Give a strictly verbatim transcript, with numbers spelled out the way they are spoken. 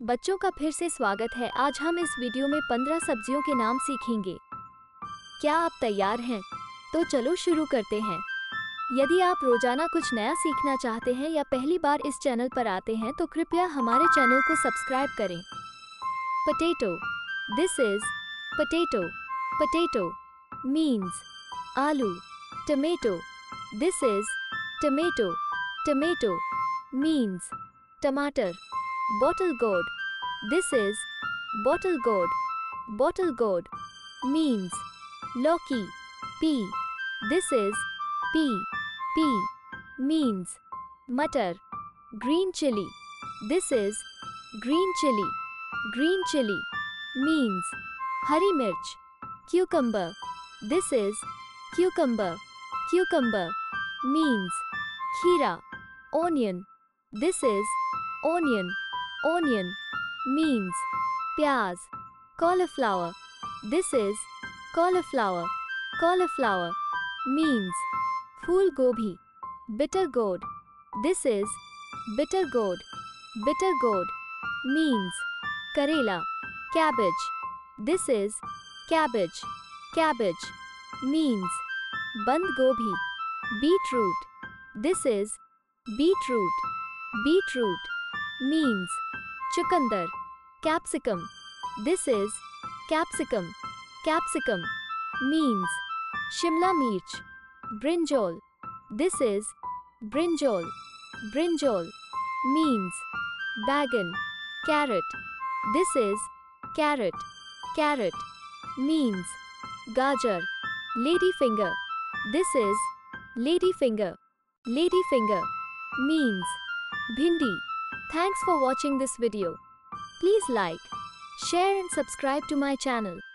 बच्चों का फिर से स्वागत है। आज हम इस वीडियो में पंद्रह सब्जियों के नाम सीखेंगे। क्या आप तैयार हैं? तो चलो शुरू करते हैं। यदि आप रोजाना कुछ नया सीखना चाहते हैं या पहली बार इस चैनल पर आते हैं तो कृपया हमारे चैनल को सब्सक्राइब करें। Potato, this is potato. Potato means aloo. Tomato, this is tomato. Tomato means tamatar. Bottle gourd, this is bottle gourd. Bottle gourd means Loki. Pea, this is pea. Pea means Matar. Green chili, this is green chili. Green chili means Hari mirch. Cucumber, this is cucumber. Cucumber means Kheera. Onion, this is onion. Onion means pyaz. Cauliflower, this is cauliflower. Cauliflower means phool gobi. Bitter gourd, this is bitter gourd. Bitter gourd means karela. Cabbage, this is cabbage. Cabbage means band gobi. Beetroot, this is beetroot. Beetroot means chukandar. Capsicum, this is capsicum. Capsicum means shimla mirch. Brinjal, this is brinjal. Brinjal means bagan. Carrot, this is carrot. Carrot means gajar. Ladyfinger, this is ladyfinger. Ladyfinger means bhindi. Thanks for watching this video. Please like, share and subscribe to my channel.